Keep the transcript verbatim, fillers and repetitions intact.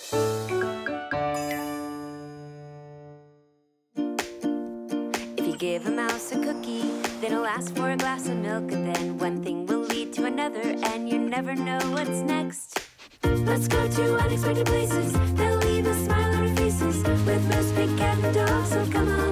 If you give a mouse a cookie, then it'll ask for a glass of milk, and then one thing will lead to another, and you never know what's next. Let's go to unexpected places. They'll leave a smile on our faces with Miss Big Cat and the dog, so come on.